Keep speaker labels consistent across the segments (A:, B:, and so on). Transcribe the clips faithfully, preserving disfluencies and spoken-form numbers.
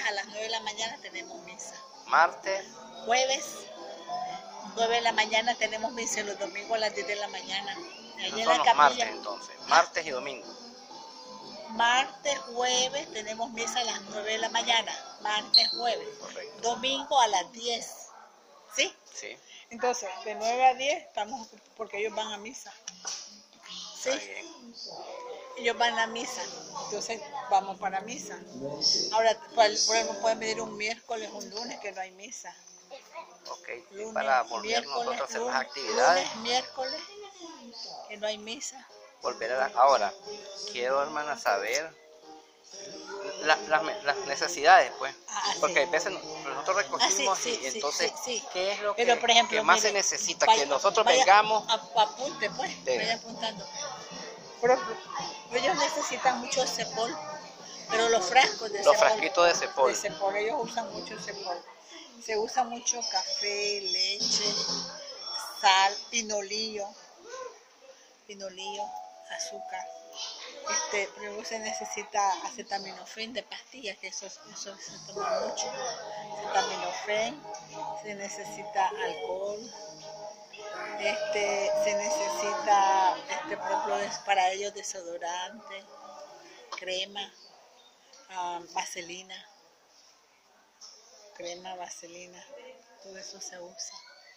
A: a las nueve de la mañana tenemos misa.
B: Martes.
A: Jueves, nueve de la mañana tenemos misa y los domingos a las diez de la mañana. Ahí
B: No
A: en
B: son
A: la
B: los martes
A: capilla.
B: entonces, martes y domingo.
A: Martes, jueves tenemos misa a las nueve de la mañana. Martes, jueves.
B: Correcto.
A: Domingo a las diez. ¿Sí?
B: Sí.
A: Entonces, de nueve a diez estamos, porque ellos van a misa. ¿Sí?
B: Está bien.
A: Ellos van a misa. Entonces, vamos para misa. Ahora, por ejemplo, pueden venir un miércoles, un lunes, que no hay misa.
B: Ok,
A: Lunes,
B: para volver nosotros a hacer las actividades.
A: Lunes, miércoles, que no hay misa.
B: Volver a la... Ahora, quiero, hermana, saber la, las, las necesidades, pues.
A: Ah,
B: porque
A: sí.
B: a veces nosotros recogimos
A: Ah, sí, sí,
B: y
A: sí,
B: entonces,
A: sí, sí.
B: ¿qué es lo
A: Pero,
B: que,
A: por ejemplo,
B: que más
A: mire,
B: se necesita?
A: vaya,
B: que nosotros
A: vaya,
B: vengamos.
A: A, apunte, pues,
B: Sí.
A: vaya apuntando. Pero ellos necesitan mucho cepol, pero los frascos de
B: Los
A: cepol.
B: frasquitos de cepol.
A: De cepol, ellos usan mucho cepol. Se usa mucho café, leche, sal, pinolillo, pinolillo, azúcar. Este, luego se necesita acetaminofén de pastillas, que eso, eso se toma mucho. Acetaminofén, se necesita alcohol, este, se necesita, este, por ejemplo, es para ellos desodorante, crema, um, vaselina, crema, vaselina, todo eso se usa.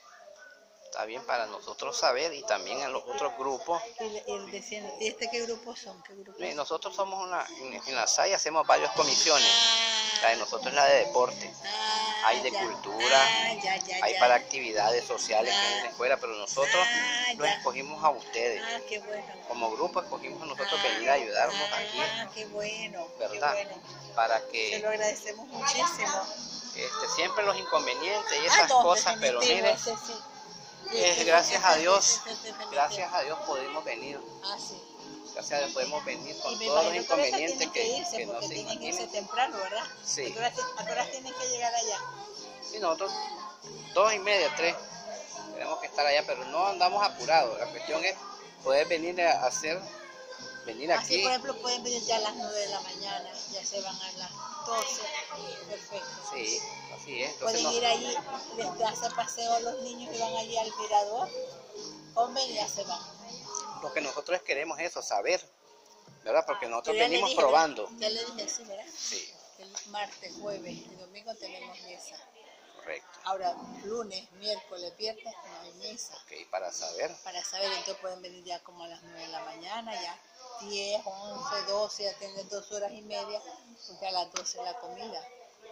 B: Está bien para nosotros saber y también en los otros grupos.
A: Y, y, diciendo, ¿y este qué grupos son? ¿Qué grupos
B: Sí,
A: son?
B: nosotros somos una, en, en la S A I hacemos varias comisiones.
A: Ah,
B: La de nosotros es la de deporte.
A: ah,
B: Hay de
A: ya,
B: cultura,
A: ah, ya, ya,
B: hay
A: ya.
B: para actividades sociales que hay en la escuela, pero nosotros
A: Ah,
B: los
A: ya.
B: escogimos a ustedes.
A: Ah, qué bueno.
B: Como grupo escogimos a nosotros
A: Ah,
B: venir a ayudarnos
A: ah,
B: aquí,
A: qué bueno,
B: ¿verdad?
A: qué bueno.
B: Para
A: Se
B: que
A: lo agradecemos muchísimo.
B: este, siempre los inconvenientes y
A: Ah,
B: esas
A: no,
B: cosas, pero
A: definitivo,
B: mire,
A: ese sí.
B: es
A: Ese-
B: gracias a
A: ese-
B: Dios,
A: ese- ese es definitivo.
B: gracias a Dios podemos venir.
A: Ah, sí.
B: Gracias a Dios podemos venir con
A: Y me
B: todos los
A: imagino que ahorita
B: inconvenientes
A: tienen
B: que,
A: que irse
B: que no
A: porque
B: se
A: tienen que irse
B: imaginen.
A: temprano, ¿verdad?
B: Sí.
A: ¿A qué horas, a qué horas tienen que llegar allá?
B: Y nosotros, dos y media, tres, tenemos que estar allá, pero no andamos apurados. La cuestión es poder venir a hacer, venir
A: Así,
B: aquí.
A: por ejemplo, pueden venir ya a las nueve de la mañana, ya se van a las doce. Perfecto.
B: Sí, así es. Entonces,
A: Pueden
B: no-
A: ir allí, les hacer paseo a los niños que van allí al mirador, comen y ya se van.
B: lo que nosotros queremos es eso, saber, ¿verdad? Porque nosotros
A: Pero ya le
B: venimos
A: dije,
B: probando.
A: ¿verdad? Ya le dije, sí, ¿verdad?
B: Sí,
A: El martes, jueves y domingo tenemos misa.
B: correcto.
A: Ahora, lunes, miércoles, viernes no hay misa.
B: Ok, para saber.
A: Para saber, entonces pueden venir ya como a las nueve de la mañana, ya diez, once, doce, ya tienen dos horas y media, porque a las doce la comida.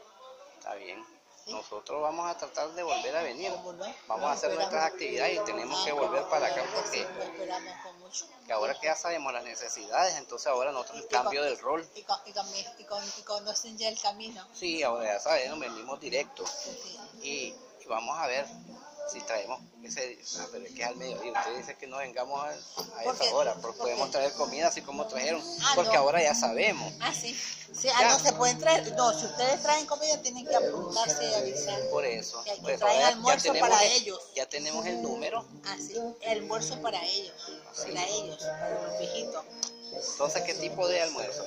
B: Está bien.
A: ¿Sí?
B: Nosotros vamos a tratar de volver a venir.
A: ¿Cómo no?
B: Vamos
A: Lo
B: a hacer
A: esperamos.
B: nuestras actividades y tenemos
A: Ah,
B: que
A: qué
B: volver
A: bueno,
B: para acá
A: claro que
B: porque
A: sí, lo esperamos con mucho.
B: que ahora que ya sabemos las necesidades, entonces ahora nosotros el
A: Y
B: cambio
A: con-
B: del rol.
A: Y, con- y, con- y con- y conocen ya el camino.
B: Sí, ahora ya sabemos, venimos directo
A: Sí, sí.
B: y, y vamos a ver si traemos ese, ah, pero es que es al mediodía. Usted dice que no vengamos a, a
A: ¿Por
B: esa
A: qué?
B: hora, porque
A: ¿Por
B: podemos
A: qué?
B: traer comida así como trajeron,
A: Ah,
B: porque
A: no.
B: ahora ya sabemos.
A: Ah, sí. Sí, ah, no se pueden traer. No, si ustedes traen comida, tienen que apuntarse y avisar.
B: Por eso,
A: Que- que
B: por eso
A: traen
B: ahora ya
A: almuerzo
B: tenemos
A: para
B: el-
A: ellos.
B: ya tenemos el número.
A: Ah, sí. El almuerzo para ellos. Para ellos, para los viejitos.
B: Entonces, ¿qué tipo de almuerzo?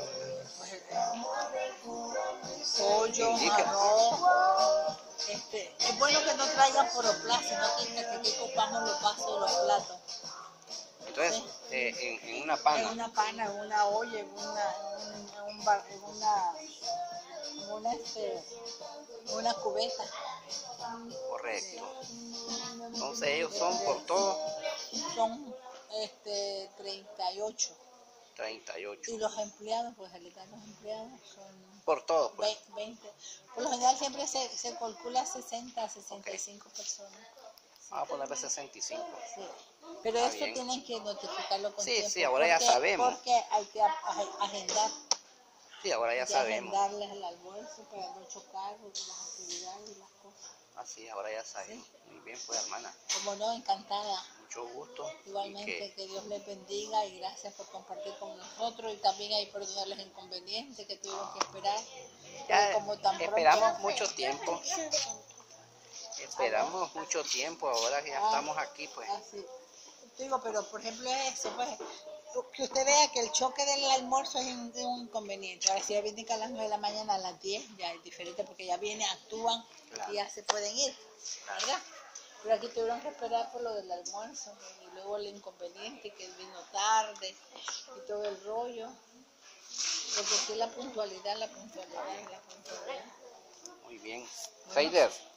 A: Pollo,
B: Indica.
A: arroz. Este, es bueno que no traigan poroplast, sino que, que, que copamos los vasos y los platos.
B: Entonces, eh, en, en una
A: En
B: pana.
A: una pana, en una olla, en una, en un bar- en una, en una, este, en una cubeta.
B: Correcto. Entonces, ellos son por todo
A: Son este, treinta y ocho.
B: treinta y ocho.
A: Y los empleados, pues el de los empleados son
B: Por todo, pues.
A: ve- veinte. Por lo general siempre se, se calcula sesenta a sesenta y cinco personas.
B: Vamos a ponerle sesenta y cinco.
A: Sí. Pero
B: Está
A: esto
B: bien.
A: tienen que notificarlo con
B: Sí,
A: tiempo.
B: sí, ahora ya
A: porque-
B: sabemos.
A: Porque hay que a- a- agendar.
B: Sí, ahora ya
A: hay que
B: sabemos.
A: agendarles el almuerzo para no chocar con las actividades y las cosas.
B: Así, ahora ya sabemos. Muy bien, pues, hermana.
A: Como no, encantada.
B: Mucho gusto.
A: Igualmente,
B: Y que,
A: que Dios les bendiga y gracias por compartir con nosotros y también hay perdonar los inconvenientes que tuvieron que esperar.
B: ya
A: Porque como tan pronto-
B: esperamos mucho tiempo. Esperamos mucho tiempo. Ahora que ya
A: Ah,
B: estamos aquí, pues.
A: Así. Digo, pero por ejemplo eso, pues, que usted vea que el choque del almuerzo es un, es un inconveniente. Ahora si ya vienen que a las nueve de la mañana, a las diez, ya es diferente porque ya vienen, actúan
B: Claro.
A: y ya se pueden ir, ¿verdad? Pero aquí tuvieron que esperar por lo del almuerzo y luego el inconveniente que vino tarde y todo el rollo. Porque sí la puntualidad, la puntualidad, la puntualidad.
B: Muy bien. Feider,